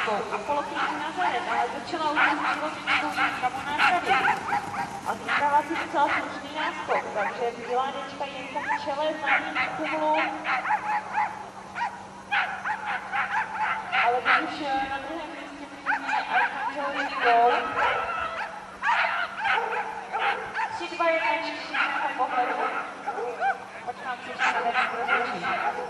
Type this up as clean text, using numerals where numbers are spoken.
13. Apollo Nazaret, ale začala už s životnickou kamarád tady. A získala si docela slušný náskok, takže Milánička Jenka v čele znamená kumulu. Ale když už na druhém místě vidíme Archangel Nicole. 3-2-1 čtyři na pohledu. Počkám si, že se rozhodčí.